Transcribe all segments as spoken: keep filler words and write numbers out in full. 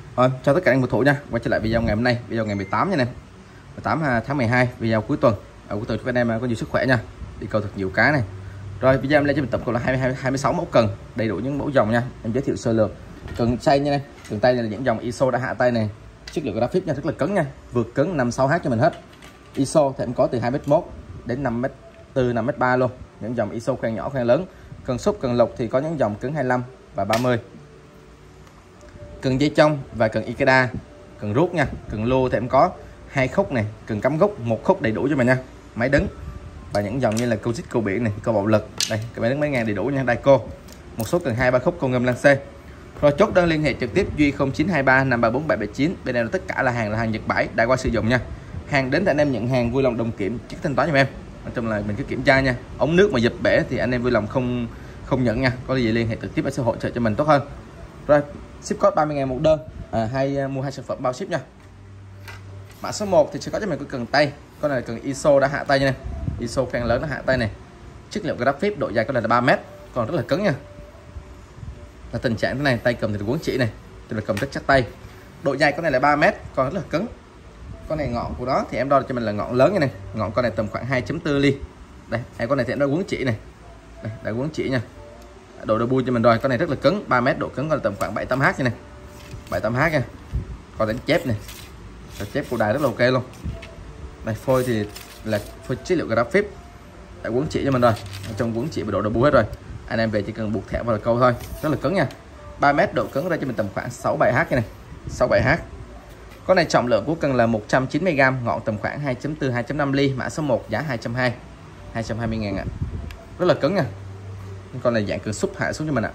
Rồi, chào tất cả anh cổ thủ nha. Quay trở lại video ngày hôm nay, video ngày mười tám nha em. mười tám tháng mười hai, video cuối tuần. Ở cuối tuần chúc anh em có nhiều sức khỏe nha. Đi câu thật nhiều cá này. Rồi, video em lên cho mình tổng cộng là hai mươi hai, hai mươi sáu mẫu cần, đầy đủ những mẫu dòng nha. Em giới thiệu sơ lược. Cần tay nha em. Cần tay này là những dòng i ét o đã hạ tay này. Chất liệu graphic nha, rất là cứng nha. Vượt cứng năm sáu H cho mình hết. i ét o thì em có từ hai mét một đến năm mét bốn, năm mét ba luôn. Những dòng i ét o khoang nhỏ, khoang lớn. Cần xúc, cần lục thì có những dòng cứng hai mươi lăm và ba mươi. Cần dây trong và cần Ikeda, cần rút nha, cần lô thì em có hai khúc này, cần cắm gốc một khúc đầy đủ cho mình nha. Máy đứng và những dòng như là câu xích, câu biển này, câu bạo lực đây, cái máy đứng mấy ngàn đầy đủ nha. Đây cô một số cần hai ba khúc, câu ngâm lăng xê. Rồi chốt đơn liên hệ trực tiếp Duy không chín hai ba năm ba bốn bảy bảy chín. Bên này là tất cả là hàng là hàng Nhật bãi đã qua sử dụng nha. Hàng đến thì anh em nhận hàng vui lòng đồng kiểm trước thanh toán cho em. Nói chung là mình cứ kiểm tra nha. Ống nước mà dập bể thì anh em vui lòng không không nhận nha. Có gì liên hệ trực tiếp sẽ hỗ trợ cho mình tốt hơn. Rồi ship code ba mươi ngàn một đơn, à, hay mua hai sản phẩm bao ship nha. Mã số một thì sẽ có cho mình cái cần tay, con này là cần i ét o đã hạ tay nha. i ét o khoang lớn nó hạ tay này. Chất liệu graphic, độ dài con này là ba mét, còn rất là cứng nha. Là tình trạng thế này, tay cầm thì được quấn chỉ này, thì là cầm rất chắc tay. Độ dài con này là ba mét, còn rất là cứng. Con này ngọn của nó thì em đo cho mình là ngọn lớn như này, ngọn con này tầm khoảng hai chấm bốn ly. Đây, hai con này thì em đã quấn chỉ này. Đây, đã quấn chỉ nha. Độ double cho mình rồi, con này rất là cứng, ba mét độ cứng, còn tầm khoảng bảy tám H như này. bảy tám H nha. Còn đánh chép này. Rồi chép của đài rất là ok luôn. Đây phôi thì là phôi chất liệu graphic. Đã quấn chỉ cho mình rồi. Ở trong quấn chỉ và độ double hết rồi. Anh em về chỉ cần buộc thẻ vào là câu thôi. Rất là cứng nha. ba mét độ cứng ra cho mình tầm khoảng sáu bảy H như này. sáu bảy H. Con này trọng lượng của cần là một trăm chín mươi gam, ngọn tầm khoảng hai chấm bốn hai chấm năm ly, mã số một giá hai trăm hai mươi. hai trăm hai mươi ngàn ạ. Rất là cứng nha. Con này dạng cần xúc hạ xuống cho mình ạ.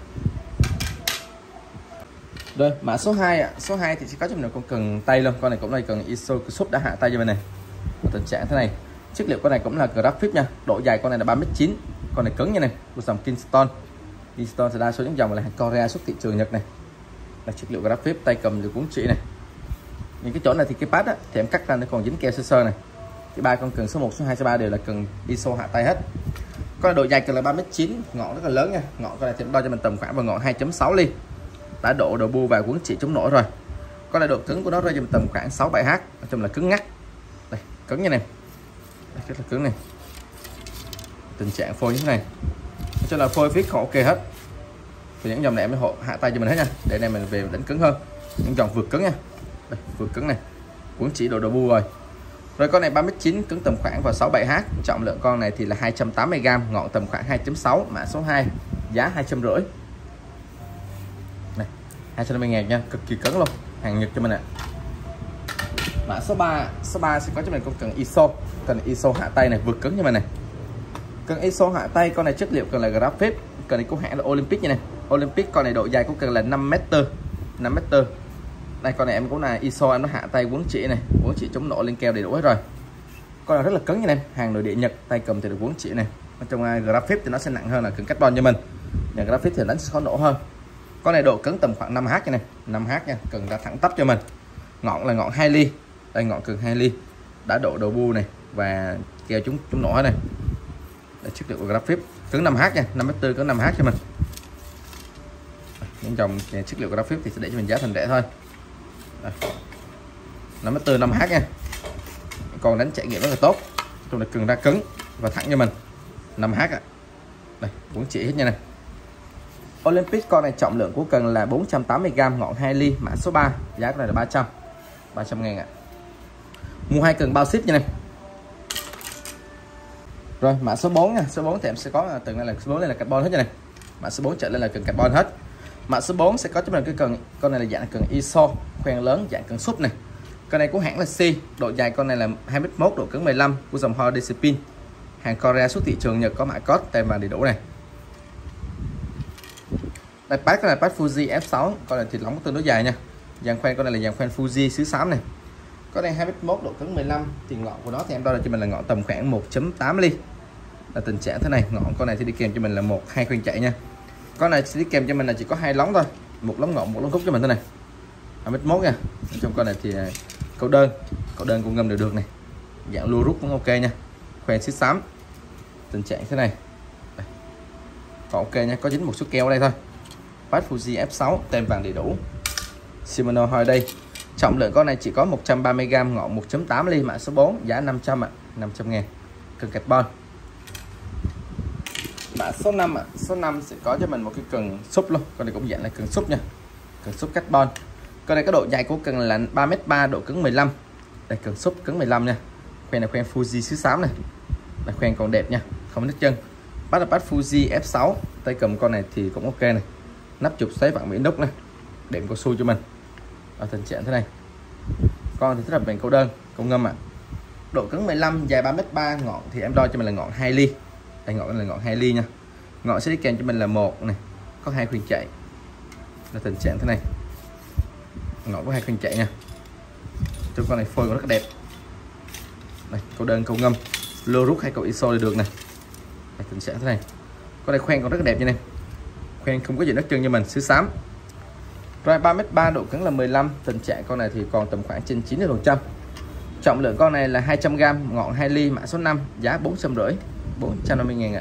Rồi mã số hai ạ. Số hai thì sẽ có cho mình con cần tay luôn. Con này cũng là cần i ét o xúc đã hạ tay cho mình này. Tình trạng thế này. Chất liệu con này cũng là graphic nha. Độ dài con này là ba mét chín. Con này cứng như này, của dòng Kingston. Kingston thì đa số những dòng là hàng Korea xuất thị trường Nhật này. Là chất liệu graphic, tay cầm được cuốn chỉ này. Những cái chỗ này thì cái pad á, thì em cắt ra nó còn dính keo sơ sơ này. Cái ba con cần số một, số hai, số ba đều là cần i ét o hạ tay hết. Con độ dài cần là ba mét chín, ngọn rất là lớn nha. Ngọn con này thì đo cho mình tầm khoảng vào ngọn hai chấm sáu ly. Đã độ đầu bu và cuốn chỉ chống nổi rồi. Con này độ cứng của nó rơi cho mình tầm khoảng sáu bảy H, nói chung là cứng ngắt. Đây, cứng như này. Đây, rất là cứng này. Tình trạng phôi như thế này. Nói chung là phôi fit còn ok hết. Thì những dòng này em mới hộ hạ tay cho mình hết nha. Để này mình về đánh cứng hơn. Những dòng vượt cứng nha. Đây, vượt cứng này. Cuốn chỉ độ đầu bu rồi. Rồi con này ba mét chín, cứng tầm khoảng vào sáu bảy H, trọng lượng con này thì là hai trăm tám mươi gam, ngọn tầm khoảng hai chấm sáu, mã số hai, giá hai trăm rưỡi. Này, hai trăm năm mươi ngàn nha, cực kỳ cứng luôn, hàng Nhật cho mình ạ. Mã số ba, số ba sẽ có cho mình con cần i ét o, cần i ét o hạ tay này, vượt cứng cho mình này. Cần i ét o hạ tay, con này chất liệu cần là graphic, cần này của hãng là Olympic như này. Olympic con này độ dài của cần là năm mét bốn, năm mét bốn. Đây con này em cũng là i ét o, em nó hạ tay quấn chỉ này, quấn chỉ chống nổ lên keo đầy đủ hết rồi. Con này rất là cứng như này, hàng nội địa Nhật, tay cầm thì được quấn chỉ này. Ở trong uh, graphic thì nó sẽ nặng hơn là cứng carbon cho mình. Nhà graphic thì đánh sẽ khó nổ hơn. Con này độ cứng tầm khoảng năm H như này, năm H nha, cần ra thẳng tắp cho mình. Ngọn là ngọn hai ly. Đây ngọn cần hai ly. Đã độ đầu bu này và keo chúng chúng nổ này. Đây chất liệu của graphic, cứng năm H nha, năm mét bốn cứng năm H cho mình. Những dòng chất liệu graphic thì sẽ để cho mình giá thành rẻ thôi. năm mét bốn năm H nha. Còn đánh trải nghiệm rất là tốt. Trong này cần ra cứng và thẳng cho mình. năm H ạ. Đây, cuốn chỉ hết nha này. Olympic con này trọng lượng của cần là bốn trăm tám mươi gam, ngọn hai ly, mã số ba, giá của này là ba trăm. ba trăm ngàn ạ. Mua hai cần bao ship như này. Rồi, mã số bốn nha. Số bốn thì em sẽ có từng này là số bốn này là carbon hết như này. Mã số bốn trở lên là cần carbon hết. Mã số bốn sẽ có cho mình cái cần, con này là dạng cần i ét o, khoang lớn, dạng cần súp này. Con này của hãng là C, độ dài con này là hai mét một, độ cứng mười lăm, của dòng Honda Spin. Hàng Korea xuất thị trường Nhật, có mã code tem vàng đầy đủ này. Đây pad con này pad Fuji F sáu, con này thịt lỏng tương đối dài nha. Dàn khoen con này là dàn khoen Fuji xứ xám này. Con này hai mét một, độ cứng mười lăm, thì ngọn của nó thì em đo là cho mình là ngọn tầm khoảng một chấm tám ly. Là tình trạng thế này, ngọn con này thì đi kèm cho mình là một hai khoen chạy nha. Con này sẽ đi kèm cho mình là chỉ có hai lóng thôi, một lóng ngọn, một lóng khúc cho mình thế này. hai mét một nha. Trong con này thì câu đơn, câu đơn cũng ngâm đều được này. Dạng lua rút cũng ok nha. Khoen xích xám. Tình trạng thế này. Đây. Còn ok nha, có dính một số keo ở đây thôi. Pad Fuji F sáu, tem vàng đầy đủ. Shimano Holiday. Trọng lượng con này chỉ có một trăm ba mươi gam, ngọn một chấm tám ly, mã số bốn, giá năm trăm ạ, năm trăm ngàn. Cần carbon. Mã số năm ạ, số năm sẽ có cho mình một cái cần xúc luôn, con này cũng dạng là cần xúc nha. Cần xúc carbon. Con này có độ dài của cần là ba mét ba, độ cứng mười lăm. Đây cần xúc cứng mười lăm nha. Khoen là khoen Fuji xứ xám này. Là khoen còn đẹp nha, không nứt chân. Bắt là bắt Fuji F sáu. Tay cầm con này thì cũng ok này. Nắp chụp xoáy vặn mỹ nút này. Đệm cao su cho mình. Ở tình trạng thế này. Con thì thích hợp bằng câu đơn, câu ngâm ạ. À. Độ cứng mười lăm, dài ba mét ba, ngọn thì em đo cho mình là ngọn hai ly. Đây ngọn là ngọn hai ly nha. Ngọn sẽ đi kèm cho mình là một này, có hai khuyên chạy. Là tình trạng thế này. Ngọn có hai khuyên chạy nha. Cho con này phôi rất là đẹp. Đây, câu đơn, câu ngâm, lô rút hay câu iso thì được này. Đây, tình trạng thế này. Con này khoen còn rất là đẹp như này. Khoen không có gì nứt chân như mình, xứ xám. Rồi ba mét ba, độ cứng là mười lăm, tình trạng con này thì còn tầm khoảng trên chín mươi phần trăm. Trọng lượng con này là hai trăm gam, ngọn hai ly, mã số năm, giá bốn trăm rưỡi, bốn trăm năm mươi ngàn ạ.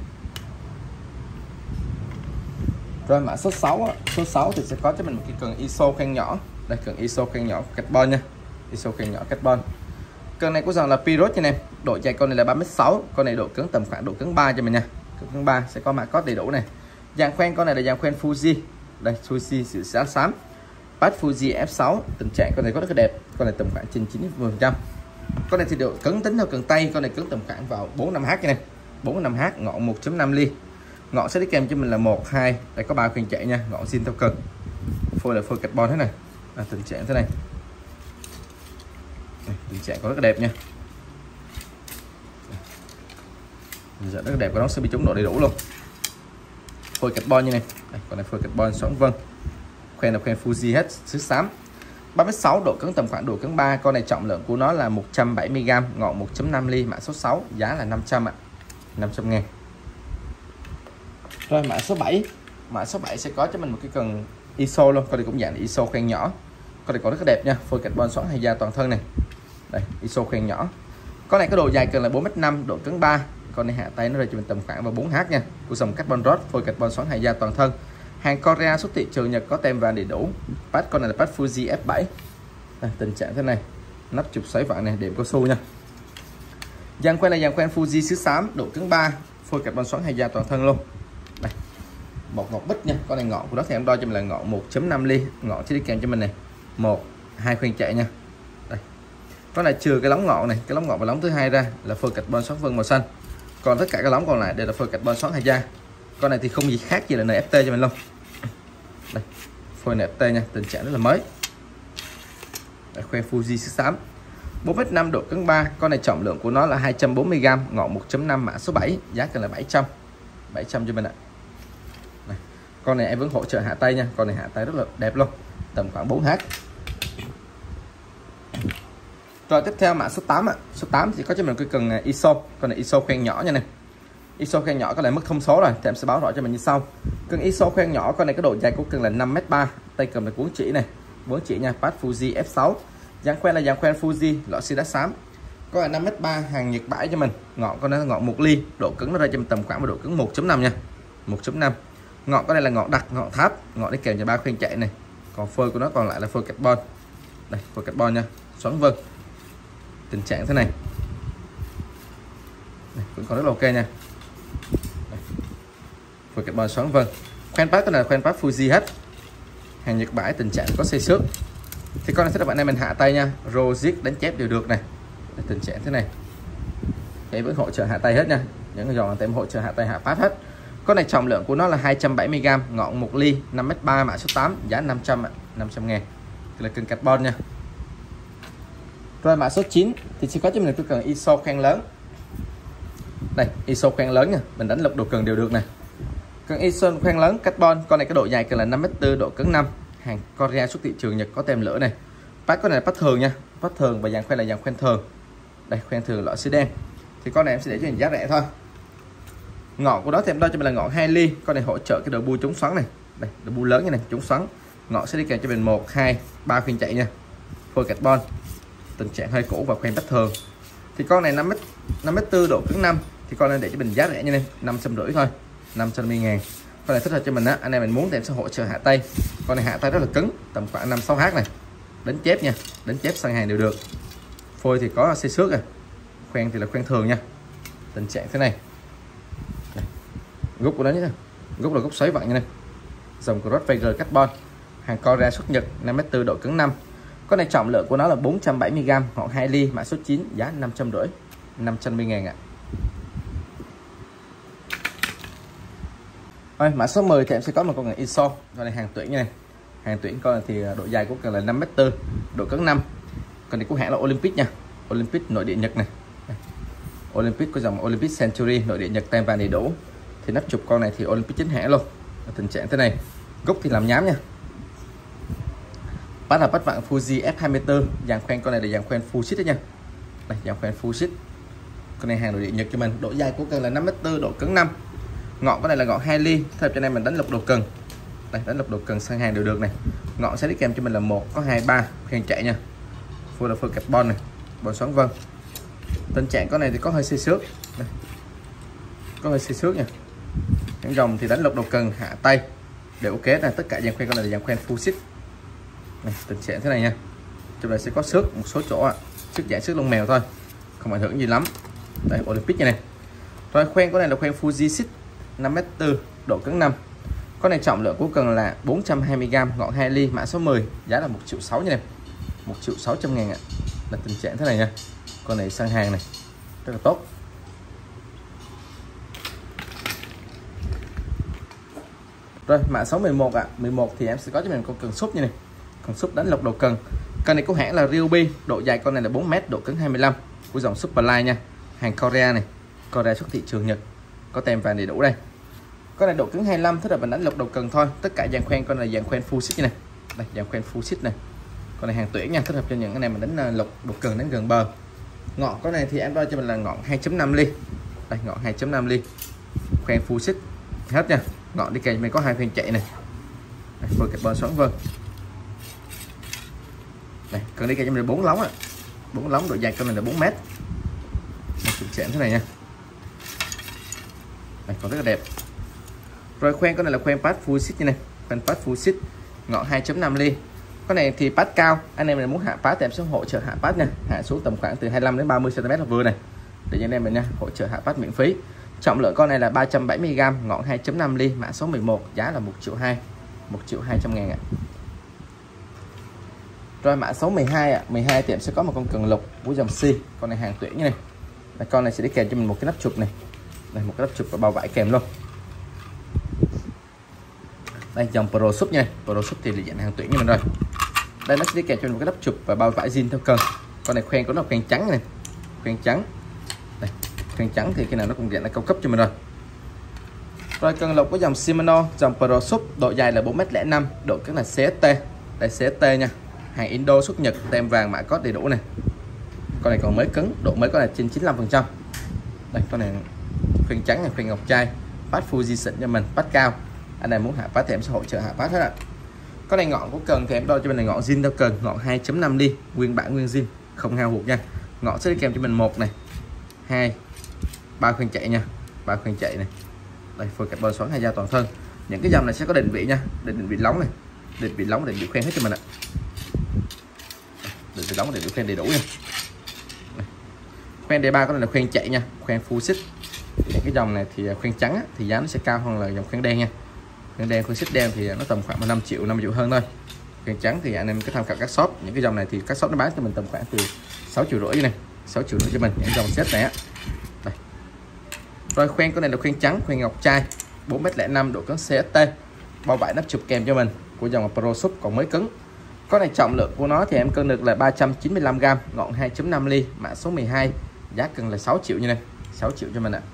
Rồi mã số sáu, số sáu thì sẽ có cho mình một cái cần iso khoen nhỏ. Đây cần iso khoen nhỏ carbon nha. Iso khoen nhỏ carbon. Cần này có dòng là Pirot nha em. Độ dài con này là ba mét sáu, con này độ cứng tầm khoảng độ cứng ba cho mình nha. Độ cứng ba sẽ có mã code đầy đủ này. Dàn khoen con này là dàn khoen Fuji. Đây Fuji sự sáng xám. Bắt Fuji F sáu, tình trạng con này có rất là đẹp, con này tầm khoảng trên chín mươi phần trăm. Con này thì độ cứng tính theo cần tay, con này cứng tầm khoảng vào bốn năm H này. bốn năm H, ngọn một chấm năm ly. Ngọn sẽ đi kèm cho mình là một hai, đây có ba khuyên chạy nha, ngọn zin theo cần. Phôi là phôi carbon thế này. À, tình trạng thế này. Đây, tình trạng có rất là đẹp nha. Dạ, rất là đẹp, của nó sẽ bị chống độ đầy đủ luôn. Phôi carbon như này. Đây, con này phôi carbon xoắn vân. Khoen là khoen Fuji hết, xứ xám. ba mét sáu, độ cứng tầm khoảng độ cứng ba, con này trọng lượng của nó là một trăm bảy mươi gam, ngọn một chấm năm ly, mã số sáu, giá là năm trăm ạ. năm trăm ngàn. Rồi mã số bảy. Mã số bảy sẽ có cho mình một cái cần iso luôn, con này cũng dạng là iso khoen nhỏ. Con này còn rất là đẹp nha, phôi carbon xoắn hay da toàn thân này. Đây, iso khoen nhỏ. Con này có độ dài cần là bốn mét năm, độ cứng ba. Con này hạ tay nó rơi cho mình tầm khoảng vào bốn H nha. Của dòng carbon rod, phôi carbon xoắn hay da toàn thân. Hàng Korea xuất thị trường Nhật, có tem vàng đầy đủ. Patch con này là patch Fuji F bảy. Đây, tình trạng thế này. Nắp chụp xoáy vặn này, đệm cao su nha. Dàn khoen là dàn khoen Fuji xứ xám, độ cứng ba, phôi carbon xoắn hay da toàn thân luôn. Đây. Một ngọn bích nha, con này ngọn của nó thì em đo cho mình là ngọn một chấm năm ly, ngọn sẽ đi kèm cho mình này. một hai khuyên chạy nha. Đây. Con này trừ cái lóng ngọn này, cái lóng ngọn và lóng thứ hai ra là phôi carbon xoắn vân màu xanh. Còn tất cả các lóng còn lại đều là phôi carbon xoắn hay da. Con này thì không gì khác gì là en ép tê cho mình luôn. Đây, phôi en ép tê nha, tình trạng rất là mới. Đây, khoen Fuji xứ xám. bốn mét năm, độ cứng ba, con này trọng lượng của nó là hai trăm bốn mươi gam, ngọn một chấm năm, mã số bảy, giá cần là bảy trăm. bảy trăm cho mình ạ. Đây. Con này em vẫn hỗ trợ hạ tay nha, con này hạ tay rất là đẹp luôn, tầm khoảng bốn H. Rồi tiếp theo mã số tám ạ. Số tám thì có cho mình cái cần iso, con này iso khoen nhỏ nha này. Iso khoen nhỏ có lại mất thông số rồi thì em sẽ báo rõ cho mình như sau. Cần iso khoen nhỏ, con này có độ dài của cần là năm mét ba, tay cầm là cuốn chỉ này, cuốn chỉ nha, patch Fuji F sáu. Dàn khoen là dàn khoen Fuji, loại xi đá xám. Có là năm mét ba, hàng Nhật bãi cho mình. Ngọn con này là ngọn một ly, độ cứng nó ra cho mình tầm khoảng độ cứng một chấm năm nha. một chấm năm. Ngọn con này là ngọn đặc, ngọn tháp, ngọn đi kèm cho ba khuyên chạy này. Còn phôi của nó còn lại là phôi carbon. Đây, phôi carbon nha, xoắn vân. Tình trạng thế này. Đây, cũng còn rất là ok nha. Phôi carbon xoắn vân. Khoen pass con này là khoen pass Fuji hết. Hàng Nhật bãi, tình trạng có xây xước. Thì con này sẽ là bạn em mình hạ tay nha, rô zig đánh chép đều được này. Đây, tình trạng thế này. Thì vẫn hỗ trợ hạ tay hết nha. Những cái dòng tem hỗ trợ hạ tay hạ pass hết. Con này trọng lượng của nó là hai trăm bảy mươi gam, ngọn một ly, năm mét ba, mã số tám, giá năm trăm ạ, năm trăm ngàn. Đây là cần carbon nha. Rồi mã số chín thì sẽ có cho mình cái cần iso khoen lớn. Đây, iso khoen lớn nha, mình đánh lục độ cần đều được này. Cần iso khoen lớn carbon, con này cái độ dài cần là năm mét bốn, độ cứng năm. Hàng Korea xuất thị trường Nhật, có tem lửa này. Patch con này là patch thường nha, patch thường và dàn khoen là dàn khoen thường. Đây, khoen thường loại xi đen. Thì con này em sẽ để cho mình giá rẻ thôi. Ngọn của đó thì em đo cho mình là ngọn hai ly, con này hỗ trợ cái đầu bu chống xoắn này. Đây, đầu bu lớn như này, chống xoắn. Ngọn sẽ đi kèm cho mình một hai ba khuyên chạy nha. Phôi carbon. Tình trạng hơi cũ và khoen patch thường. Thì con này năm mét bốn, độ cứng năm, thì con này để cho mình giá rẻ như này, năm trăm rưỡi thôi, năm trăm năm mươi ngàn. Con này thích hợp cho mình á, anh em mình muốn thì em sẽ hỗ trợ hạ tay. Con này hạ tay rất là cứng, tầm khoảng năm sáu h này. Đánh chép nha, đánh chép sang hàng đều được. Phôi thì có xây xước rồi, khoen thì là khoen thường nha. Tình trạng thế này, này. Gốc của nó nhé, gốc là gốc xoáy vặn như này, dòng của Rottweiler carbon, hàng Korea xuất Nhật, năm mét tư, độ cứng năm. Con này trọng lượng của nó là bốn trăm bảy mươi gam, ngọn hai ly, mã số chín, giá năm trăm rưỡi, năm trăm mươi ngàn ạ. Rồi, mã số mười thì em sẽ có một con này Iso, con này hàng tuyển như này. Hàng tuyển con này thì độ dài của cần là năm mét tư, độ cứng năm. Con này của hãng là Olympic nha, Olympic nội địa Nhật này. Olympic có dòng Olympic Century nội địa Nhật, tem vàng đầy đủ. Thì nắp chụp con này thì Olympic chính hãng luôn. Tình trạng thế này, gốc thì làm nhám nha. Bắt là bắt vặn Fuji F hai mươi tư, dàn khoen con này là dàn khoen full sheet đấy nha. Đây, dàn khoen full sheet. Con này hàng nội địa Nhật cho mình, độ dài của cần là năm mét tư, độ cứng năm. Ngọn con này là ngọn hai ly, thêm cho nên mình đánh lục đầu cần. Đây, đánh lục đầu cần sang hàng đều được này. Ngọn sẽ đi kèm cho mình là một, có hai, ba, khoen chạy nha. Phôi là phôi carbon này, bòn xoắn vân. Tình trạng con này thì có hơi xây xước. Đây, có hơi xây xước nha. Những dòng thì đánh lục đầu cần, hạ tay đều ok là tất cả dàn khoen con này là dàn khoen full sheet. Này, tình trạng thế này nha. Trong này sẽ có xước một số chỗ ạ, xước dạng xước lông mèo thôi, không ảnh hưởng gì lắm. Đây, Olympic như này. Rồi khoen con này là khoen Fuji sheet năm mét tư, độ cứng năm. Con này trọng lượng của cần là bốn trăm hai mươi gam, ngọn hai ly, mã số mười, giá là một triệu sáu như này, một triệu sáu trăm ngàn ạ. Là tình trạng thế này nha. Con này sang hàng này rất là tốt. Rồi mã số mười một ạ. mười một thì em sẽ có cho mình con cần súp như này. Con súp đánh lục đầu cần. Con này của hãng là Ryobi, độ dài con này là bốn mét, độ cứng hai mươi lăm, của dòng Superline nha. Hàng Korea này, Korea xuất thị trường Nhật, có tem vàng đầy đủ đây. Con này độ cứng hai mươi lăm, tức là mình đánh lục đầu cần thôi. Tất cả dàn khoen con này dàn khoen full sheet như này. Đây, dàn khoen full sheet này. Con này hàng tuyển nha, thích hợp cho những cái này mình đánh lục đầu cần đến gần bờ. Ngọn con này thì em đo cho mình là ngọn hai chấm năm ly. Đây, ngọn hai chấm năm ly. Khoen full sheet hết nha. Ngọn đi kèm mình có hai khoen chạy này. Đây, phôi carbon xoắn vân. Đây, cần đi kèm cho mình bốn lóng ạ. bốn lóng, độ dài con này là bốn mét. Chụp chạm thế này nha. Đây, còn rất là đẹp. Rồi khoen con này là khoen pad full sheet như này, khoen pad full sheet, ngọn hai chấm năm ly. Con này thì pad cao, anh em mình muốn hạ pad thì em sẽ hỗ trợ hạ pad nha, hạ xuống tầm khoảng từ hai mươi lăm đến ba mươi xăng ti mét là vừa này, để cho anh em mình nha, hỗ trợ hạ pad miễn phí. Trọng lượng con này là ba trăm bảy mươi gam, ngọn hai chấm năm ly, mã số mười một, giá là một triệu hai, một triệu hai trăm ngàn ạ. Rồi mã số mười hai ạ. mười hai thì em sẽ có một con cần lục của dòng C, con này hàng tuyển như này. Đây, con này sẽ đi kèm cho mình một cái nắp chụp này. Đây, một cái nắp chụp và bao vải kèm luôn. Đây, dòng Pro Sub nha, Pro Sub thì là dạng hàng tuyển như mình rồi. Đây, nó sẽ đi kèm cho mình một cái nắp chụp và bao vải zin theo cần. Con này khoen của nó là khoen trắng này, khoen trắng. Đây, khoen trắng thì cái nào nó cũng dạng là cao cấp cho mình rồi. Rồi cần lục của dòng Shimano, dòng Pro Sub, độ dài là bốn mét lẻ năm, độ cứng là xê ét tê. Đây, xê ét tê nha, hàng Indo xuất Nhật, tem vàng mã code đầy đủ này. Con này còn mới cứng, độ mới có là trên chín mươi lăm phần trăm. Đây, con này khoen trắng này, khoen ngọc trai, pad Fuji xịn cho mình, pad cao. Anh này muốn hạ pad thì em sẽ hỗ trợ hạ pad hết ạ. Con này ngọn của cần thì em đo cho mình là ngọn zin theo cần, ngọn hai chấm năm ly, nguyên bản nguyên zin, không hao hụt nha. Ngọn sẽ đi kèm cho mình một này, hai, ba khoen chạy nha, ba khoen chạy này. Đây, phôi carbon xoắn hai da toàn thân. Những cái dòng này sẽ có định vị nha, định vị lóng này, định vị lóng, định vị khoen hết cho mình ạ. Định vị lóng, định vị khoen đầy đủ nha. Đây. Khoen D ba con này là khoen chạy nha, khoen full sheet. Những cái dòng này thì khoen trắng á, thì giá nó sẽ cao hơn là dòng khoen đen nha. Khoen đen, khoen sheet đen thì nó tầm khoảng năm triệu, năm triệu hơn thôi. Khoen trắng thì anh em cứ tham khảo các shop. Những cái dòng này thì các shop nó bán cho mình tầm khoảng từ sáu triệu rưỡi này, sáu triệu rưỡi cho mình những dòng set này á. Đây. Rồi khoen con này là khoen trắng, khoen ngọc trai, bốn mét lẻ năm, độ cứng xê ét tê, bao vải nắp chụp kèm cho mình của dòng Pro Sub, còn mới cứng. Con này trọng lượng của nó thì em cân được là ba trăm chín mươi lăm gam, ngọn hai chấm năm ly, mã số mười hai, giá cần là sáu triệu như này, sáu triệu cho mình ạ.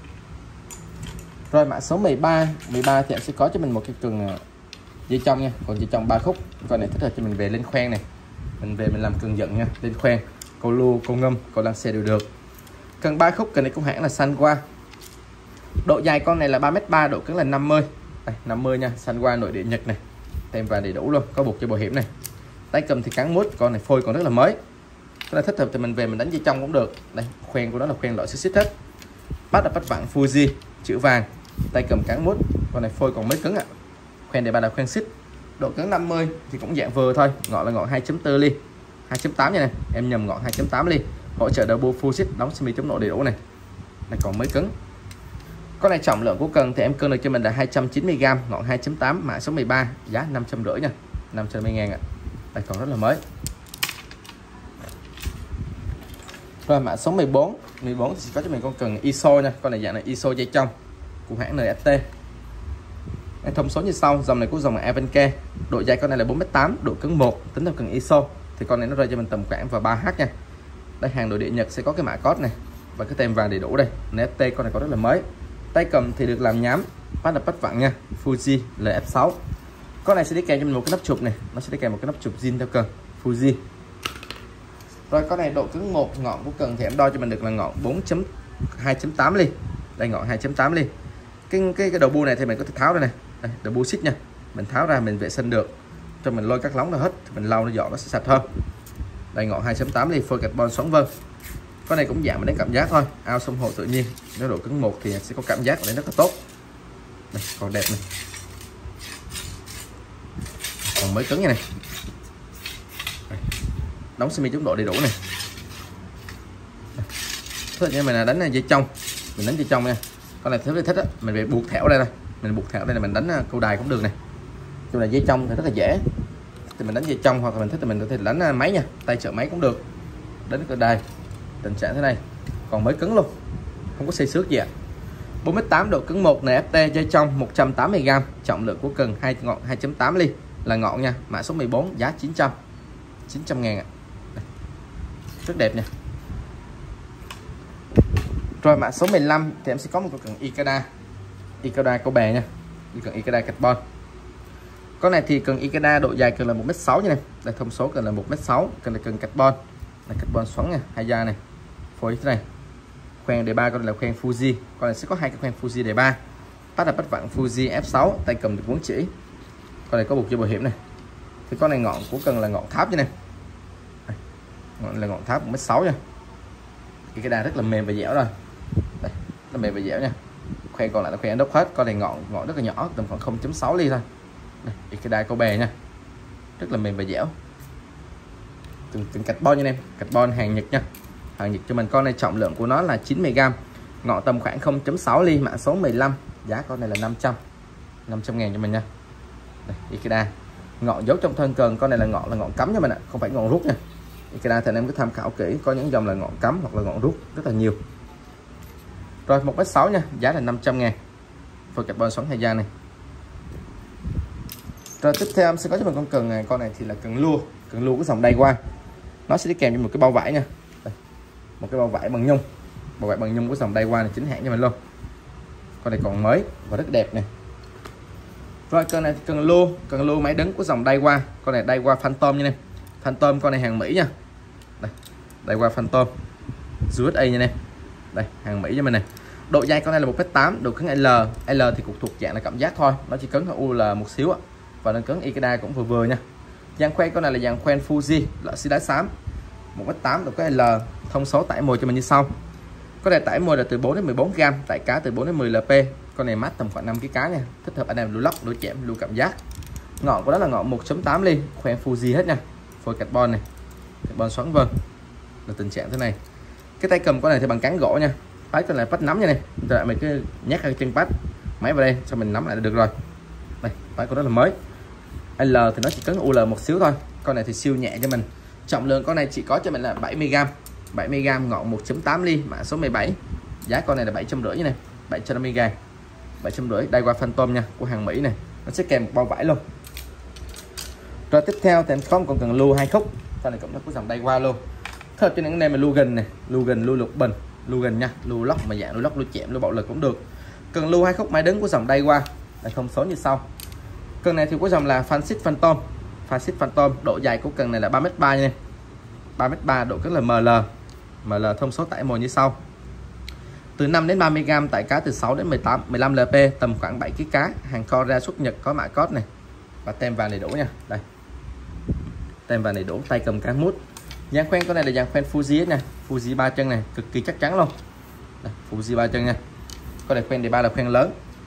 Rồi mã số mười ba, mười ba thì em sẽ có cho mình một cái cần dây trong nha, còn dây trong ba khúc. Con này thích hợp cho mình về lên khoen này, mình về mình làm cần giận nha, lên khoen, câu lu, câu ngâm, câu lăng xe đều được. Cần ba khúc, cần này của hãng là Sanwa. Độ dài con này là ba mét ba, độ cứng là năm mươi. Đây, năm mươi nha, Sanwa nội địa Nhật này. Tem vàng đầy đủ luôn, có buộc cho bảo hiểm này. Tay cầm thì cán mút, con này phôi còn rất là mới. Cái này thích hợp thì mình về mình đánh dây trong cũng được. Đây, khoen của nó là khoen loại xích xích hết. Bắt là bắt vặn Fuji, chữ vàng. Tay cầm cán mút, con này phôi còn mới cứng ạ. À. Khoen để ba là khoen xích. độ cứng năm mươi thì cũng dạng vừa thôi, ngọn là ngọn hai chấm bốn ly, hai chấm tám nha này, em nhầm ngọn hai chấm tám ly, hỗ trợ double full zip, đóng semi chống nổ đầy đủ này. Này còn mới cứng. Con này trọng lượng của cần thì em cân được cho mình là hai trăm chín mươi gam, ngọn hai chấm tám, mã số mười ba, giá năm trăm rưỡi nha, năm trăm năm mươi ngàn ạ. Đây còn rất là mới. Rồi mã số mười bốn, mười bốn thì có cho mình con cần i ét o nha, con này dạng là i ét o dây trong của hãng en ép tê. Em thông số như sau, dòng này của dòng là Avenke, độ dài con này là bốn mét tám, độ cứng một, tính theo cần i ét o thì con này nó rơi cho mình tầm khoảng vào ba H nha. Đây hàng nội địa Nhật sẽ có cái mã code này và cái tem vàng đầy đủ đây. en ép tê con này có rất là mới. Tay cầm thì được làm nhám, bắt là bắt vặn nha, Fuji L F sáu. Con này sẽ đi kèm cho mình một cái nắp chụp này, nó sẽ đi kèm một cái nắp chụp zin theo cần Fuji. Rồi con này độ cứng một, ngọn của cần thì em đo cho mình được là ngọn bốn chấm hai chấm tám ly. Đây ngọn hai chấm tám ly. Cái cái cái đầu bu này thì mình có thể tháo ra này. Đây, đầu bu xích nha. Mình tháo ra mình vệ sinh được. Cho mình lôi các lóng ra hết thì mình lau nó dọn nó sẽ sạch hơn. Đây ngọn hai chấm tám ly phôi carbon xoắn vân. Con này cũng giảm đến cảm giác thôi, ao sông hồ tự nhiên. Nếu độ cứng một thì sẽ có cảm giác đấy rất là tốt. Đây, còn đẹp này. Còn mới cứng như này. Đây. Đóng semi chống độ đầy đủ này. Thế như mình là đánh dây trong, mình đánh dây trong nha. Con này nếu thích á, mình phải buộc thẻo đây thôi, mình buộc thẻo đây là mình đánh câu đài cũng được này. Chung là dây trong thì rất là dễ, thì mình đánh dây trong hoặc là mình thích thì mình có thể đánh máy nha, tay trợ máy cũng được. Đánh câu đài tình trạng thế này, còn mới cứng luôn, không có xây xước gì ạ. bốn mét tám, độ cứng một, en ép tê, dây trong một trăm tám mươi gam, trọng lượng của cần hai ngọn hai chấm tám ly là ngọn nha, mã số mười bốn, giá chín trăm, chín trăm ngàn ạ. Rất đẹp nha. Rồi mã số mười lăm thì em sẽ có một con cần Ikeda, Ikeda câu bè nha, đi cần Ikeda carbon. Con này thì cần Ikeda độ dài cần là một mét sáu như này, đây thông số cần là một mét sáu, cần là cần carbon, là carbon xoắn nha, hai da này, phôi thế này. Khoen đề ba con này là khoen Fuji, con này sẽ có hai cái khoen Fuji đề ba, bắt là bắt vặn Fuji F sáu, tay cầm được bốn chỉ. Con này có buộc dây bảo hiểm này. Thì con này ngọn của cần là ngọn tháp như này, đây, ngọn là ngọn tháp một mét sáu nha. Ikeda rất là mềm và dẻo rồi. Đây, nó mềm và dẻo nha. Khoen còn lại là khoen đốc hết, con này ngọn ngọn rất là nhỏ, tầm khoảng không chấm sáu ly thôi. Đây, Ikeda câu bè nha, rất là mềm và dẻo. Từng, từng carbon như em, carbon hàng Nhật nha, hàng Nhật cho mình. Con này trọng lượng của nó là chín mươi gam, ngọn tầm khoảng không chấm sáu ly, mã số mười lăm, giá con này là năm trăm, năm trăm ngàn cho mình nha. Đây, Ikeda ngọn giấu trong thân cần, con này là ngọn là ngọn cắm cho mình ạ, không phải ngọn rút nha. Ikeda thì anh em cứ tham khảo kỹ, có những dòng là ngọn cắm hoặc là ngọn rút rất là nhiều. Rồi một mét sáu nha, giá là năm trăm ngàn, phôi carbon xoắn hai da này. Rồi tiếp theo em sẽ có cho mình con cần này, con này thì là cần lua, cần lua của dòng Daiwa, nó sẽ đi kèm cho một cái bao vải nha. Đây, một cái bao vải bằng nhung, bao vải bằng nhung của dòng Daiwa này chính hãng cho mình luôn. Con này còn mới và rất đẹp này. Rồi con này cần lua, cần lua máy đứng của dòng Daiwa, con này Daiwa Phantom như này, Phantom con này hàng Mỹ nha. Đây, Daiwa Phantom u ét a nha này. Đây, hàng Mỹ cho mình này. Độ dày con này là một mét tám, độ cứng L, L thì cũng thuộc dạng là cảm giác thôi, nó chỉ cứng hơn U L một xíu ạ. Và nó cứng Ikeda cũng vừa vừa nha. Dàn khoen con này là dàn khoen Fuji, loại xi đá xám, một mét tám, độ cứng L, thông số tải mồi cho mình như sau. Con này tải mồi là từ bốn đến mười bốn gam, tải cá từ bốn đến mười lp. Con này mát tầm khoảng năm ký cá nha, thích hợp anh em lưu lóc, lưu chém, lưu cảm giác. Ngọn của nó là ngọn một chấm tám ly, khoen Fuji hết nha, phôi carbon này, carbon xoắn vân. Là tình trạng thế này. Cái tay cầm con này thì bằng cán gỗ nha, phái con này bắt nắm như này, rồi mình cứ nhét cái chân bắt máy vào đây, cho mình nắm lại là được rồi. Đây, phái của nó là mới. L thì nó chỉ cứng U L một xíu thôi, con này thì siêu nhẹ cho mình. Trọng lượng con này chỉ có cho mình là bảy mươi gam, bảy mươi gam, ngọn một chấm tám ly, mã số mười bảy, giá con này là bảy trăm rưỡi như này, bảy trăm năm mươi ngàn, bảy trăm rưỡi. Daiwa Phantom nha, của hàng Mỹ này, nó sẽ kèm một bao vải luôn. Rồi tiếp theo thì em có một con cần lưu hai khúc, con này cũng là của dòng Daiwa luôn. Thật cho những anh em mà lưu gần này, lưu gần, lưu lục bình, lưu gần nha, lưu lóc mà dạng lưu lóc, lưu chạm, lưu bạo lực cũng được. Cần lưu hai khúc máy đứng của dòng Daiwa là thông số như sau. Cần này thì có dòng là Fansit Phantom, Fansit Phantom, độ dài của cần này là ba mét ba nha, ba mét ba, độ cứng là M L, M L, thông số tải mồi như sau. Từ năm đến ba mươi gam, tải cá từ sáu đến mười tám, mười lăm lp, tầm khoảng bảy ký cá, hàng Korea xuất Nhật, có mã code này và tem vàng đầy đủ nha. Đây, tem vàng đầy đủ, tay cầm cán mút. Dàn khoen con này là dàn khoen Fuji nè, Fuji ba chân này, cực kỳ chắc chắn luôn. Đây, Fuji ba chân nha. Con này khoen đề ba là khoen lớn.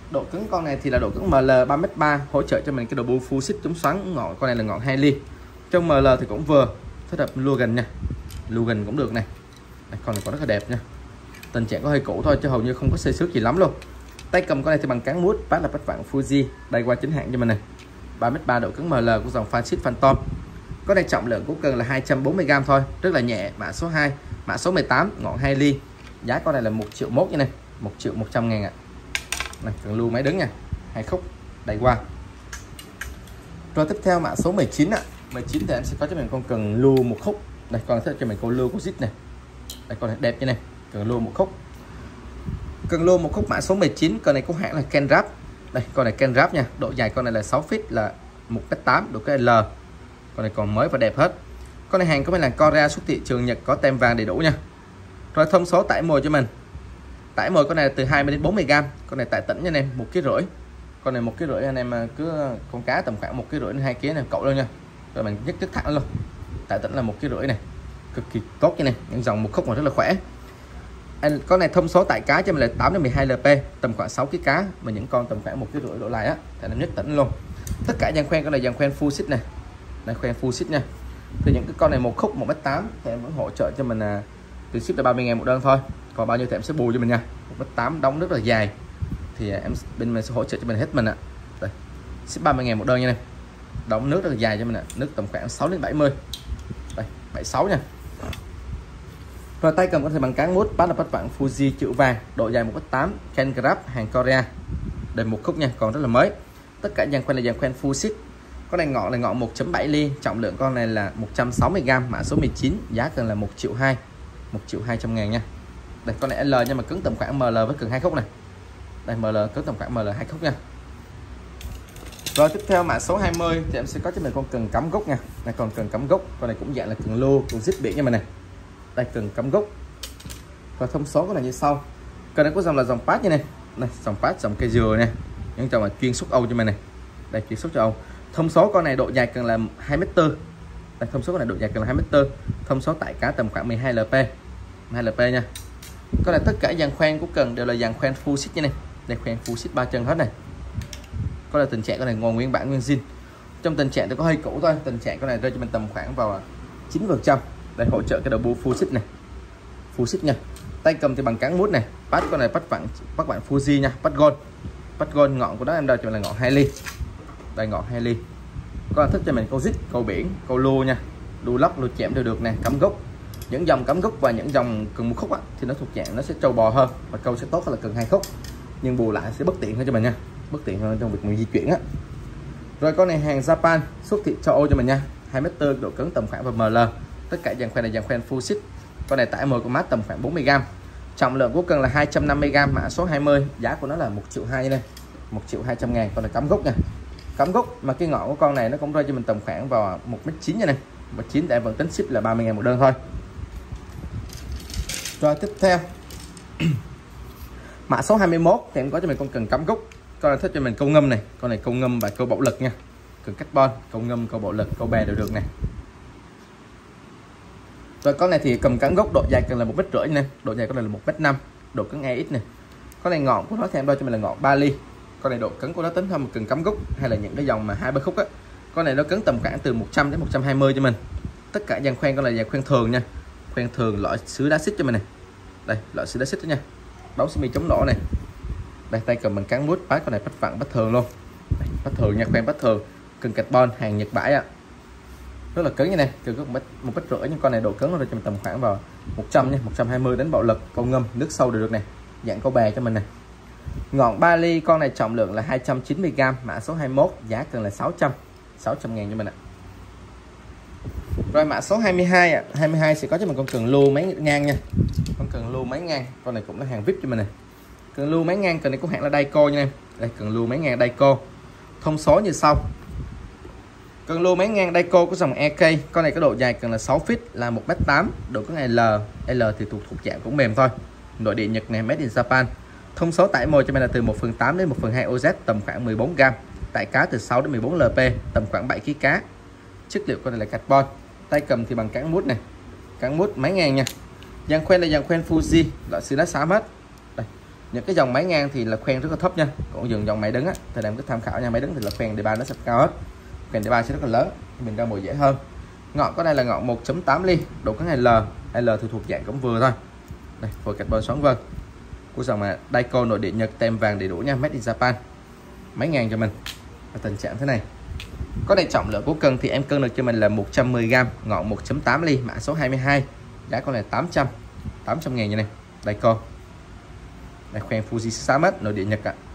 Độ cứng con này thì là độ cứng M L ba mét ba, hỗ trợ cho mình cái đầu bu full xích chống xoắn. Ngọn con này là ngọn hai ly. Trong M L thì cũng vừa, thích hợp lua gần nha, lua gần cũng được này. Đây, con này còn rất là đẹp nha. Tình trạng có hơi cũ thôi chứ hầu như không có xây xước gì lắm luôn. Tay cầm con này thì bằng cán mút, bát là bát vặn Fuji, đây qua chính hãng cho mình này. ba mét ba độ cứng M L của dòng Fansit Phantom. Con này trọng lượng của cần là hai trăm bốn mươi gam thôi, rất là nhẹ. Mã số hai, mã số mười tám, ngọn hai ly. Giá con này là một triệu mốt như này, một triệu một trăm ngàn ạ. Này, cần lưu máy đứng nha, hai khúc đầy qua. Rồi tiếp theo mã số mười chín ạ. mười chín thì em sẽ có cho mình con cần lưu một khúc. Đây, con sẽ cho mình con lưu của zit này. Đây, con này đẹp như này, cần lưu một khúc. Cần lưu một khúc mã số mười chín, con này của hãng là Kenrap. Đây, con này Kenrap nha, độ dài con này là sáu feet, là một mét tám, độ cái L. Con này còn mới và đẹp hết. Con này hàng của mình là Korea, xuất thị trường Nhật, có tem vàng đầy đủ nha. Rồi thông số tải mồi cho mình. Tải mồi con này là từ hai mươi đến bốn mươi gam. Con này tại tỉnh nha anh em, một ký rưỡi. Con này một ký rưỡi anh em cứ con cá tầm khoảng một ký rưỡi đến hai ký này cậu luôn nha. Rồi mình nhấc nhấc thẳng luôn. Tại tỉnh là một ký rưỡi này, cực kỳ tốt như này, những dòng một khúc mà rất là khỏe. Anh con này thông số tại cá cho mình là tám đến mười hai lp, tầm khoảng sáu ký cá, mà những con tầm khoảng một ký rưỡi độ lại á, thì em nhất tỉnh luôn. Tất cả dàn khoen con này dàn khoen full xích này. Đây, khoen full xích nha. Thì những cái con này một khúc một mét tám thì em vẫn hỗ trợ cho mình là từ ship là ba mươi ngàn một đơn thôi. Còn bao nhiêu thì em sẽ bù cho mình nha. một mét tám đóng rất là dài thì em bên mình sẽ hỗ trợ cho mình hết mình ạ. Đây, ship ba mươi ngàn một đơn nha này. Đóng nước rất là dài cho mình ạ, nước tầm khoảng sáu đến bảy mươi. Đây, bảy mươi sáu nha. Rồi tay cầm có thể bằng cán mút, bát là bát vặn Fuji chữ vàng, độ dài một mét tám, Kenrap hàng Korea. Đây một khúc nha, còn rất là mới. Tất cả dàn khoen là dàn khoen full xích. Con này ngọn là ngọn một chấm bảy ly, trọng lượng con này là một trăm sáu mươi gam, mã số mười chín, giá cần là một triệu hai, một triệu hai trăm ngàn nha. Đây, con này L nhưng mà cứng tầm khoảng M L với cần hai khúc này. Đây, M L cứng tầm khoảng M L hai khúc nha. Rồi tiếp theo mã số hai mươi thì em sẽ có cho mình con cần cắm gốc nha. Này, còn cần cắm gốc, con này cũng dạng là cần lô, cần zip biển cho mình này. Đây, cần cắm gốc. Và thông số con này như sau. Cần này có dòng là dòng pass như này. Này, dòng pass, dòng cây dừa nè. Những dòng là chuyên xuất Âu cho mình này. Đây, chuyên xuất cho Âu. Thông số con này độ dài cần là hai mét tư. Đây, thông số con này độ dài cần là hai mét tư. Thông số tại cá tầm khoảng mười hai lp. mười hai lp nha. Con này tất cả dàn khoen của cần đều là dàn khoen full xích như này. Đây, khoen full xích ba chân hết này. Có là tình trạng con này ngon nguyên bản nguyên zin. Trong tình trạng thì có hơi cũ thôi, tình trạng con này rơi cho mình tầm khoảng vào chín phần trăm. Đây, hỗ trợ cái đầu bu full xích này. Full xích nha. Tay cầm thì bằng cán mút này. Bắt con này bắt vặn các bạn Fuji nha, bắt gold. Bắt gold, ngọn của nó em đây cho mình là ngọn hai ly. Đây, ngọn hai ly. Có thích cho mình câu zit, câu biển, câu lô nha. Đu lóc, lô chạm đều được nè, cắm gốc. Những dòng cắm gốc và những dòng cần một khúc á, thì nó thuộc dạng nó sẽ trâu bò hơn và câu sẽ tốt hơn là cần hai khúc. Nhưng bù lại sẽ bất tiện hơn cho mình nha, bất tiện hơn trong việc mình di chuyển á. Rồi con này hàng Japan, xuất thị châu Âu cho mình nha, hai mét tư, độ cứng tầm khoảng và M L. Tất cả dàn khoen là dàn khoen full xích. Con này tải mồi của mát tầm khoảng bốn mươi gam. Trọng lượng của cần là hai trăm năm mươi gam, mã số hai mươi, giá của nó là một triệu hai đây. một triệu hai trăm ngàn. Con này cắm gốc nha. Cắm gốc mà cái ngọn của con này nó cũng rơi cho mình tầm khoảng vào một mét chín như này. một mét chín tại em vẫn tính ship là ba mươi ngàn một đơn thôi. Rồi tiếp theo mã số hai mươi mốt thì em có cho mình con cần cắm gốc. Con này thích cho mình câu ngâm này, con này câu ngâm và câu bạo lực nha. Cần carbon, câu ngâm, câu bạo lực, câu bè đều được này. Rồi con này thì cầm cắm gốc, độ dài cần là một mét rưỡi nè, độ dài con này là một mét năm, độ cứng E X này. Con này ngọn của nó thì em đo cho mình là ngọn ba ly. Con này độ cứng của nó tính hơn một cần cắm gốc hay là những cái dòng mà hai ba khúc á. Con này nó cứng tầm khoảng từ một trăm đến một trăm hai mươi cho mình. Tất cả dàn khoen con này dàn khoen thường nha. Khoen thường loại sứ đá xích cho mình này. Đây, loại sứ đá xích đó nha. Đấu semi chống nổ này. Đây, tay cầm bằng cán mút, bát con này bắt vặn bắt thường luôn. Đây, bắt thường nha, khoen bắt thường. Cần carbon hàng Nhật bãi ạ. À. Rất là cứng như này, cứng có một mét rưỡi, nhưng con này độ cứng nó cho mình tầm khoảng vào một trăm nha, một trăm hai mươi đến bạo lực, câu ngâm, nước sâu đều được này. Dạng câu bè cho mình này. Ngọn ba ly, con này trọng lượng là hai trăm chín mươi gam, mã số hai mươi mốt, giá cần là sáu trăm, sáu trăm ngàn cho mình ạ. Rồi mã số hai mươi hai ạ, à. hai mươi hai sẽ có cho mình con cần lưu máy ngang nha. Con cần lưu máy ngang, con này cũng là hàng vê i pê cho mình này. Cần lưu máy ngang, cần này có hãng là Daico nha em. Đây, cần lưu máy ngang Daico. Thông số như sau. Cần lưu máy ngang Daico của dòng e ca, con này có độ dài cần là sáu feet, là một mét tám, độ cứng L, L thì thuộc thuộc dạng cũng mềm thôi. Nội địa Nhật này, made in Japan. Thông số tải mồi cho mình là từ một phần tám đến một phần hai O Z, tầm khoảng mười bốn gam. Tải cá từ sáu đến mười bốn lp, tầm khoảng bảy ký cá. Chất liệu con này là carbon. Tay cầm thì bằng cán mút này. Cán mút máy ngang nha. Dàn khoen là dàn khoen Fuji, loại sứ đá xám hết. Đây. Những cái dòng máy ngang thì là khoen rất là thấp nha, còn dừng dòng máy đứng á thì em cứ tham khảo nha. Máy đứng thì là khoen đề ba nó sẽ cao hết, khoen đề ba sẽ rất là lớn, mình ra mồi dễ hơn. Ngọn có đây là ngọn một chấm tám ly, độ cứng L, L thì thuộc dạng cũng vừa thôi. Đây, phôi carbon xoắn vân của dòng mà Daico nội địa Nhật, tem vàng đầy đủ nha, made in Japan. Máy ngang cho mình và tình trạng thế này. Có đây trọng lượng của cân thì em cân được cho mình là một trăm mười gam, ngọn một chấm tám ly, mã số hai mươi hai, giá con này tám trăm ngàn như này, Daico. Đây, khoen Fuji sáu mét nội địa Nhật ạ.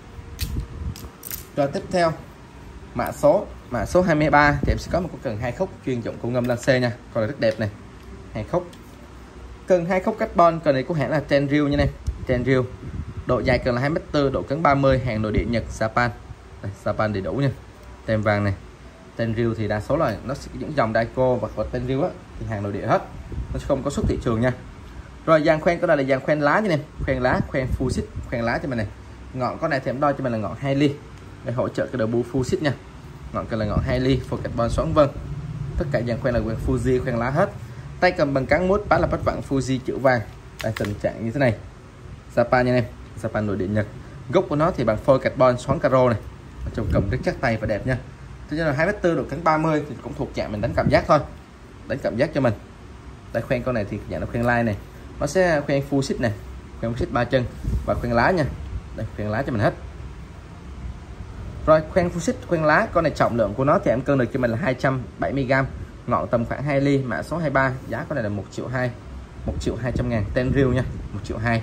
Rồi tiếp theo mã số mã số hai mươi ba thì em sẽ có một con cần hai khúc chuyên dụng của ngâm lance nha, còn là rất đẹp này, hai khúc. Cần hai khúc carbon, cần này của hãng là Tenryu như này, Tenryu. Độ dài cần là hai mét tư, độ cứng ba mươi, hàng nội địa Nhật, Japan. Đây, Japan đầy đủ nha, tem vàng này. Tenryu thì đa số là nó sẽ những dòng Daico và hoặc Tenryu á thì hàng nội địa hết, nó sẽ không có xuất thị trường nha. Rồi dàn khoen có đây là dàn khoen lá như này, khoen lá, khoen full sit, khoen lá cho mình này. Ngọn con này thì em đo cho mình là ngọn hai ly để hỗ trợ cái đầu bu full sit nha. Ngọn cần là ngọn hai ly, phôi carbon xoắn vân. Tất cả dàn khoen là khoen Fuji, khoen lá hết. Tay cầm bằng cán mút, bát là bát vặn Fuji chữ vàng. Đây, tình trạng như thế này. Japan nha em, Japan nội địa Nhật. Gốc của nó thì bằng phôi carbon xoắn caro này. Trông cầm rất chắc tay và đẹp nha. Thế nên là hai mét tư, độ cứng ba mươi thì cũng thuộc dạng mình đánh cảm giác thôi. Đánh cảm giác cho mình. Đây, khoen con này thì dạng là khoen line này. Nó sẽ khoen full sit này, khoen full sit ba chân và khoen lá nha. Đây, khoen lá cho mình hết. Rồi khoen full sit, khoen lá, con này trọng lượng của nó thì em cân được cho mình là hai trăm bảy mươi gam, ngọn tầm khoảng hai ly, mã số hai mươi ba, giá con này là một triệu hai, một triệu hai trăm ngàn, Tenryu nha, một triệu hai.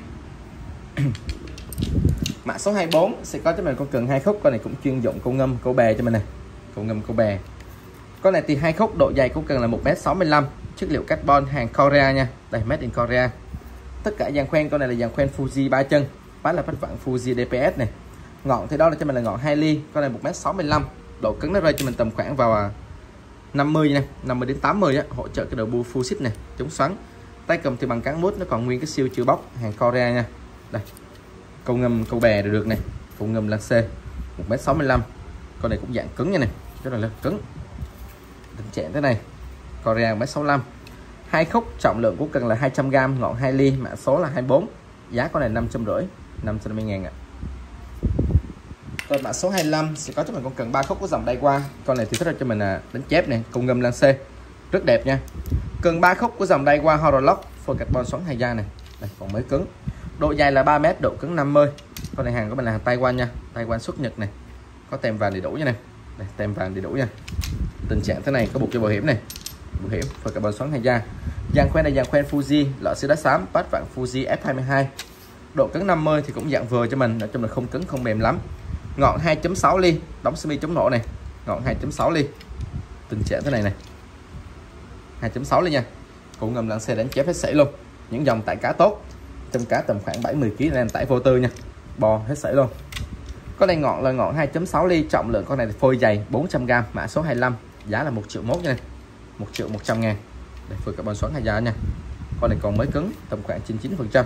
Mã số hai mươi bốn sẽ có cho mình con cần hai khúc, con này cũng chuyên dụng câu ngâm câu bè cho mình này, câu ngâm câu bè. Con này thì hai khúc, độ dài cũng cần là một mét sáu mươi lăm, chất liệu carbon hàng Korea nha, đây, made in Korea. Tất cả dàn khoen con này là dàn khoen Fuji ba chân, bát là bát vặn Fuji đê pê ét này. Ngọn thì đó là cho mình là ngọn hai ly, con này một mét sáu mươi lăm, độ cứng nó rơi cho mình tầm khoảng vào năm mươi nha, năm mươi đến tám mươi á, hỗ trợ cái đầu bu full sit này, chống xoắn. Tay cầm thì bằng cán mút, nó còn nguyên cái siêu chưa bóc hàng Korea nha. Đây, câu ngâm câu bè đều được này, câu ngâm lance một mét sáu mươi lăm, con này cũng dạng cứng nha này, rất là cứng, tình trạng thế này, Korea một mét sáu mươi lăm. Hai khúc, trọng lượng của cần là hai trăm gam, ngọn hai ly, mã số là hai mươi bốn, giá con này năm trăm rưỡi, năm trăm năm mươi ngàn ạ. Rồi mã số hai mươi lăm sẽ có cho mình con cần ba khúc của dòng Daiwa, con này thì thích cho mình là đánh chép này, công ngâm lance rất đẹp nha. Cần ba khúc của dòng Daiwa Horolock, phôi carbon xoắn hai da này, đây còn mới cứng. Độ dài là ba mét, độ cứng năm mươi. Con này hàng của mình là hàng Taiwan nha, Taiwan xuất Nhật này. Có tem vàng đầy đủ nha này. Đây, tem vàng đầy đủ nha. Tình trạng thế này có buộc cho bảo hiểm này. Bảo hiểm phôi carbon xoắn hai da. Dàn khoen này dàn khoen Fuji, lọ xứ đá xám, bát vặn Fuji F hai mươi hai. Độ cứng năm mươi thì cũng dạng vừa cho mình, nói chung là không cứng không mềm lắm. Ngọn hai chấm sáu ly, đóng semi chống nổ này. Ngọn hai chấm sáu ly. Tình trạng thế này này. hai chấm sáu ly nha. Cũng ngầm lặn xe đánh chép hết sảy luôn. Những dòng tải cá tốt. Trong cá tầm khoảng bảy mươi ki lô gam em tải vô tư nha. Bò hết sảy luôn. Con này ngọn là ngọn hai chấm sáu ly, trọng lượng con này phôi dày bốn trăm gam, mã số hai mươi lăm, giá là một triệu mốt nha. một triệu một trăm ngàn. Đây, phôi carbon xoắn hai da nha. Con này còn mới cứng, tầm khoảng chín mươi chín phần trăm.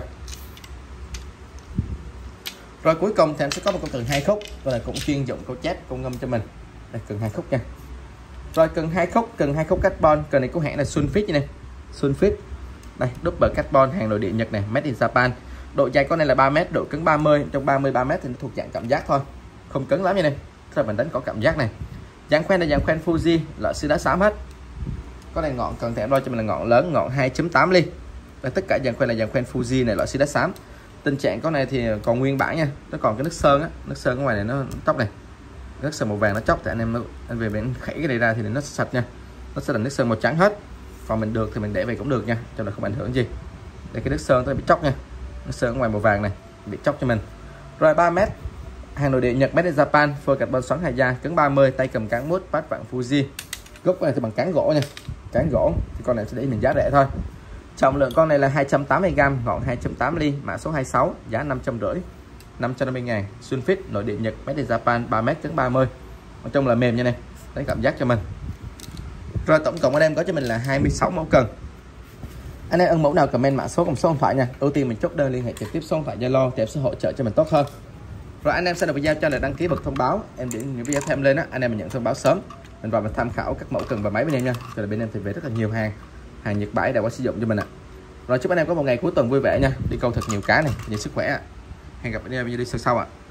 Rồi cuối cùng thì em sẽ có một con cần hai khúc, con này cũng chuyên dụng câu chép câu ngâm cho mình. Đây, cần hai khúc nha. Rồi cần hai khúc, cần hai khúc carbon, cần này của hãng là Sunfit như này. Sunfit. Đây, double carbon hàng nội địa Nhật này, made in Japan. Độ dài con này là ba mét, độ cứng ba mươi, trong ba mươi ba mét thì nó thuộc dạng cảm giác thôi. Không cứng lắm như này. Thế là mình đánh có cảm giác này. Dàn khoen là dàn khoen Fuji, lọ xứ đá xám hết. Con này ngọn cần thẻ đo cho mình là ngọn lớn, ngọn hai chấm tám ly. Đây, tất cả dàn khoen là dàn khoen Fuji này, lọ xứ đá xám. Tình trạng con này thì còn nguyên bản nha, nó còn cái nước sơn á, nước sơn ở ngoài này nó chóc này, nước sơn màu vàng nó chóc, thì anh em anh về mình khẩy cái này ra thì nó sạch nha, nó sẽ là nước sơn màu trắng hết. Còn mình được thì mình để về cũng được nha, cho nó không ảnh hưởng gì. Đây, cái nước sơn nó bị chóc nha, nước sơn ở ngoài màu vàng này bị chóc cho mình. Rồi ba mét, hàng nội địa Nhật, made in Japan, phôi carbon xoắn hai da, cứng ba mươi, tay cầm cán mút, bát vặn Fuji. Gốc này thì bằng cán gỗ nha, cán gỗ thì con này sẽ để mình giá rẻ thôi. Trọng lượng con này là hai trăm tám mươi gam, ngọn hai chấm tám ly, mã số hai mươi sáu, giá năm trăm rưỡi, năm trăm năm mươi ngàn. Sunfit nội địa Nhật, made in Japan, ba mét cứng ba mươi. Nói chung là mềm như này, đánh cảm giác cho mình. Rồi tổng cộng anh em có cho mình là hai mươi sáu mẫu cần. Anh em ưng mẫu nào comment mã số cùng số điện thoại nha. Ưu tiên mình chốt đơn liên hệ trực tiếp số điện thoại Zalo thì em sẽ hỗ trợ cho mình tốt hơn. Rồi anh em sẽ được video cho là đăng ký bật thông báo, em để những video thêm lên á, anh em mình nhận thông báo sớm. Mình vào mình tham khảo các mẫu cần và máy bên em nha. Cho là bên em thì về rất là nhiều hàng, hàng Nhật bãi đã qua sử dụng cho mình ạ. Rồi chúc anh em có một ngày cuối tuần vui vẻ nha, đi câu thật nhiều cá này, nhiều sức khỏe ạ. hẹn gặp anh em video sau ạ.